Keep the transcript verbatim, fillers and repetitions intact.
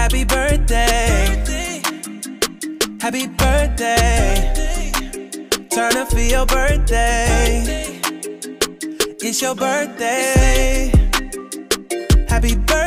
Happy birthday, happy birthday. Turn up for your birthday. It's your birthday. Happy birthday.